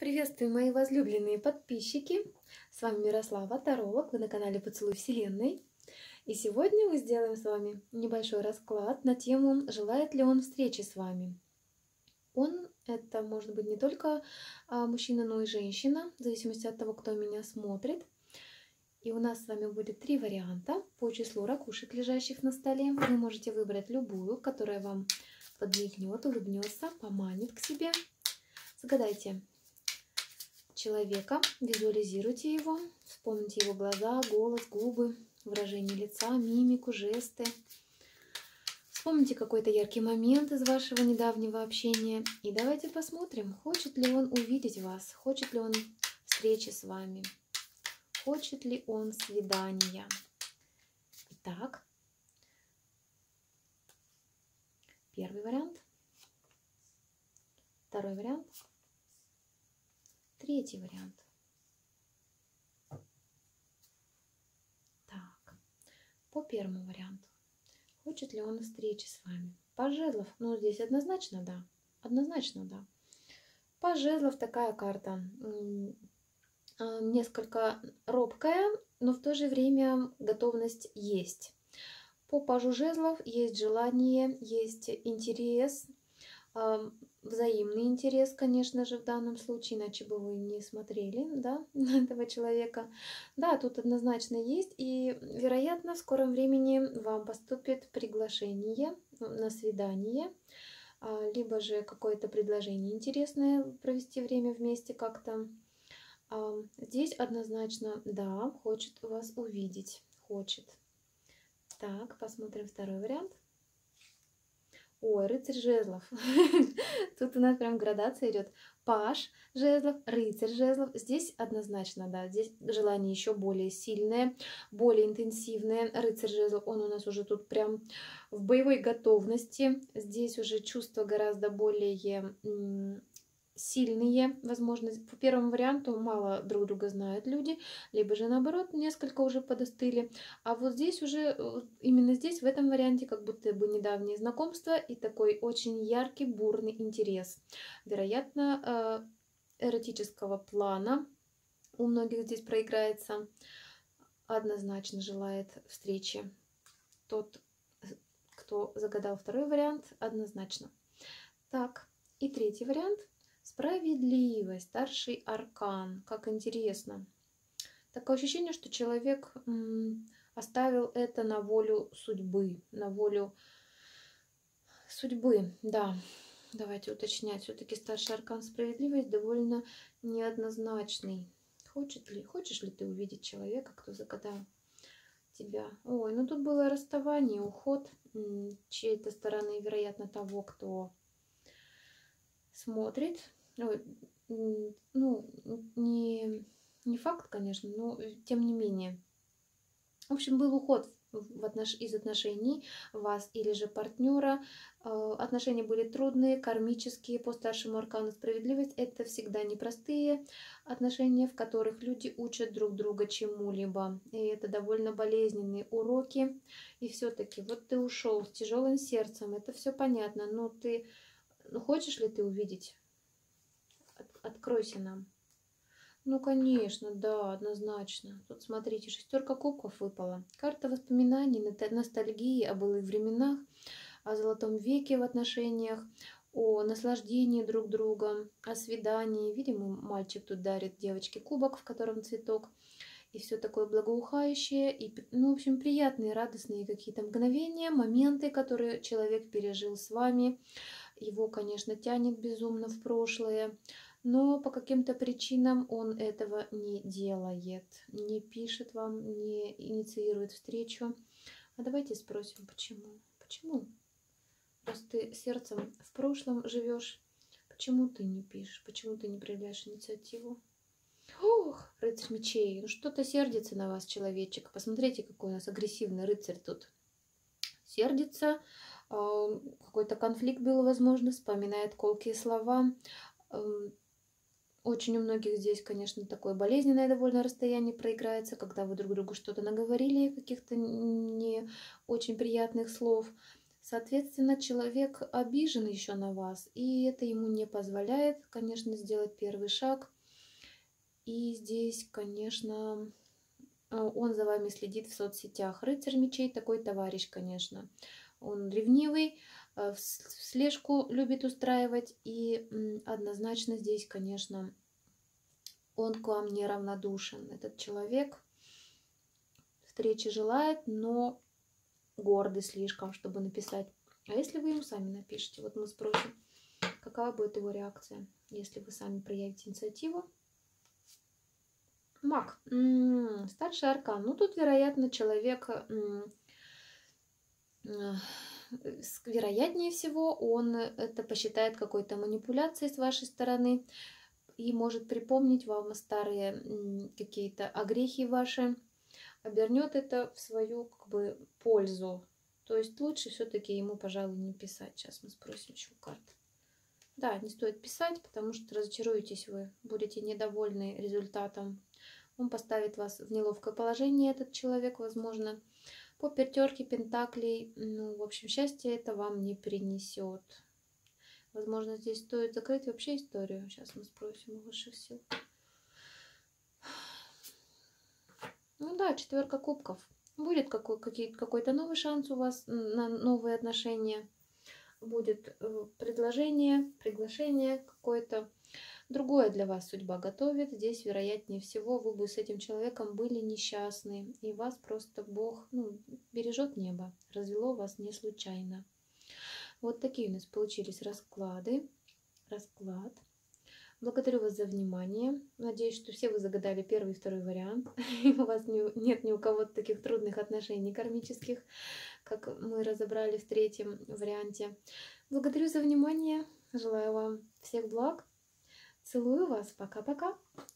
Приветствую, мои возлюбленные подписчики! С вами Мирослава, таролог, вы на канале Поцелуй Вселенной. И сегодня мы сделаем с вами небольшой расклад на тему, желает ли он встречи с вами. Он, это может быть не только мужчина, но и женщина, в зависимости от того, кто меня смотрит. И у нас с вами будет 3 варианта по числу ракушек, лежащих на столе. Вы можете выбрать любую, которая вам подмигнет, улыбнется, поманит к себе. Загадайте человека, визуализируйте его, вспомните его глаза, голос, губы, выражение лица, мимику, жесты. Вспомните какой-то яркий момент из вашего недавнего общения. И давайте посмотрим, хочет ли он увидеть вас, хочет ли он встречи с вами, хочет ли он свидания. Итак, первый вариант, второй вариант. Третий вариант. Так, по первому варианту. Хочет ли он встречи с вами? Паж жезлов, ну здесь однозначно да. Однозначно да. Паж жезлов такая карта. Несколько робкая, но в то же время готовность есть. По пажу жезлов есть желание, есть интерес. Взаимный интерес, конечно же, в данном случае, иначе бы вы не смотрели, да, на этого человека. Да, тут однозначно есть, и, вероятно, в скором времени вам поступит приглашение на свидание, либо же какое-то предложение интересное провести время вместе как-то. Здесь однозначно, да, хочет вас увидеть, хочет. Так, посмотрим второй вариант. Ой, рыцарь жезлов. Тут у нас прям градация идет. Паж жезлов, рыцарь жезлов. Здесь однозначно, да, здесь желание еще более сильное, более интенсивное. Рыцарь жезлов, он у нас уже тут прям в боевой готовности. Здесь уже чувства гораздо более сильные, возможно. По первому варианту мало друг друга знают люди, либо же наоборот несколько уже подостыли. А вот здесь уже, именно здесь, в этом варианте, как будто бы недавнее знакомство и такой очень яркий, бурный интерес. Вероятно, эротического плана у многих здесь проиграется. Однозначно желает встречи. Тот, кто загадал второй вариант, однозначно. Так, и третий вариант. Справедливость, старший аркан. Как интересно. Такое ощущение, что человек оставил это на волю судьбы. На волю судьбы, да. Давайте уточнять. Все-таки старший аркан справедливость довольно неоднозначный. Хочешь ли ты увидеть человека, кто загадал тебя? Ой, ну тут было расставание, уход чьей-то стороны, вероятно, того, кто смотрит. Ну, не факт, конечно, но тем не менее. В общем, был уход из отношений вас или же партнера. Отношения были трудные, кармические. По старшему аркану справедливость это всегда непростые отношения, в которых люди учат друг друга чему-либо. И это довольно болезненные уроки. И все-таки вот ты ушел с тяжелым сердцем, это все понятно, но хочешь ли ты увидеть? Откройся нам. Ну, конечно, да, однозначно. Тут, смотрите, 6 кубков выпала. Карта воспоминаний, ностальгии о былых временах, о золотом веке в отношениях, о наслаждении друг другом, о свидании. Видимо, мальчик тут дарит девочке кубок, в котором цветок. И все такое благоухающее. И, ну, в общем, приятные, радостные какие-то мгновения, моменты, которые человек пережил с вами. Его, конечно, тянет безумно в прошлое. Но по каким-то причинам он этого не делает, не пишет вам, не инициирует встречу. А давайте спросим, почему? Почему? Раз ты сердцем в прошлом живешь, почему ты не пишешь, почему ты не проявляешь инициативу? Ух, рыцарь мечей, ну что-то сердится на вас человечек. Посмотрите, какой у нас агрессивный рыцарь тут. Сердится, какой-то конфликт был, возможно, вспоминает колкие слова. Очень у многих здесь, конечно, такое болезненное довольно расстояние проиграется, когда вы друг другу что-то наговорили, каких-то не очень приятных слов. Соответственно, человек обижен еще на вас, и это ему не позволяет, конечно, сделать первый шаг. И здесь, конечно, он за вами следит в соцсетях. Рыцарь мечей такой товарищ, конечно. Он ревнивый, слежку любит устраивать. И однозначно здесь, конечно, он к вам неравнодушен. Этот человек встречи желает, но гордый слишком, чтобы написать. А если вы ему сами напишите? Вот мы спросим, какова будет его реакция, если вы сами проявите инициативу. Маг. Старший аркан. Ну, тут, вероятно, человек, вероятнее всего, он это посчитает какой-то манипуляцией с вашей стороны и может припомнить вам старые какие-то огрехи ваши, обернет это в свою как бы пользу. То есть лучше все-таки ему, пожалуй, не писать. Сейчас мы спросим еще карт. Да, не стоит писать, потому что разочаруетесь вы, будете недовольны результатом. Он поставит вас в неловкое положение, этот человек, возможно. По пятерке пентаклей, ну, в общем, счастье это вам не принесет. Возможно, здесь стоит закрыть вообще историю. Сейчас мы спросим у высших сил. Ну да, четверка кубков. Будет какой-то новый шанс у вас на новые отношения. Будет предложение, приглашение какое-то. Другое для вас судьба готовит. Здесь, вероятнее всего, вы бы с этим человеком были несчастны. И вас просто Бог бережет небо. Развело вас не случайно. Вот такие у нас получились расклады. Расклад. Благодарю вас за внимание. Надеюсь, что все вы загадали первый и второй вариант. У вас нет ни у кого таких трудных отношений кармических, как мы разобрали в третьем варианте. Благодарю за внимание. Желаю вам всех благ. Целую вас. Пока-пока.